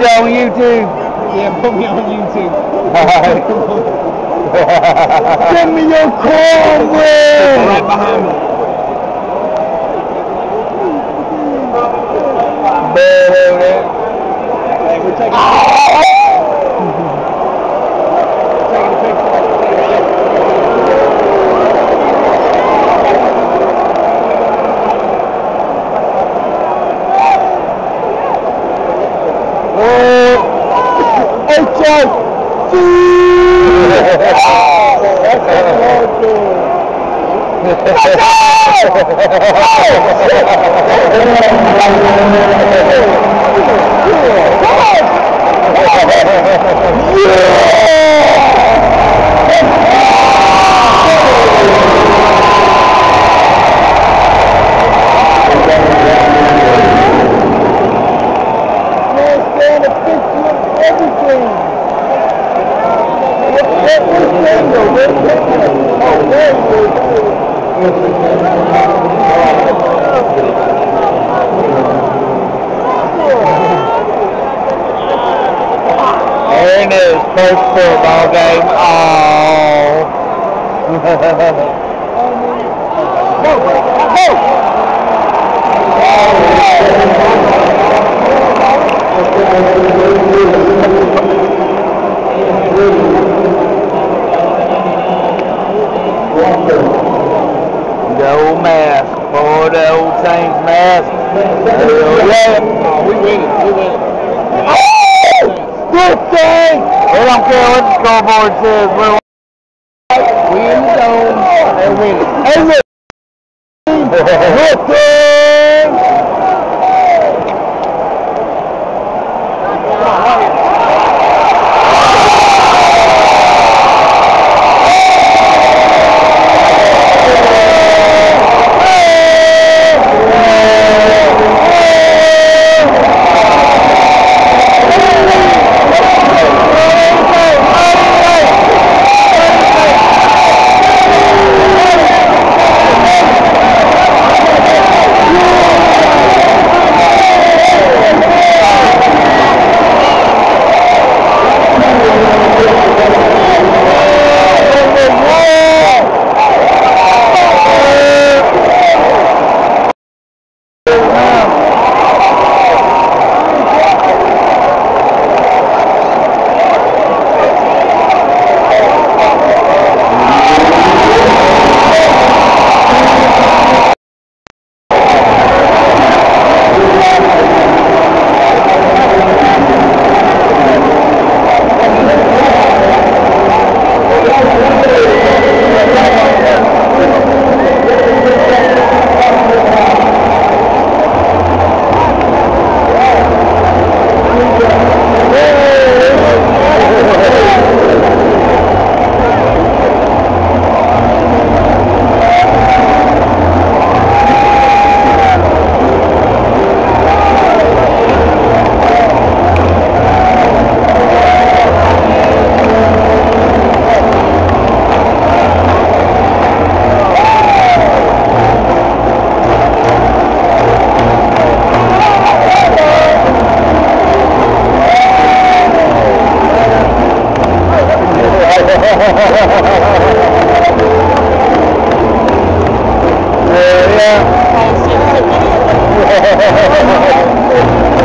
you on YouTube? Yeah, put me on YouTube. Send me your cornbread! Right behind me. Hey, we're taking a picture. There it is, first football game. Oh. The old mask, boy, the old Saints mask. Yeah. We win it. Good thing! We don't care what the scoreboard says. We in the dome. They're winning. Hey, look! Good thing! Yeah.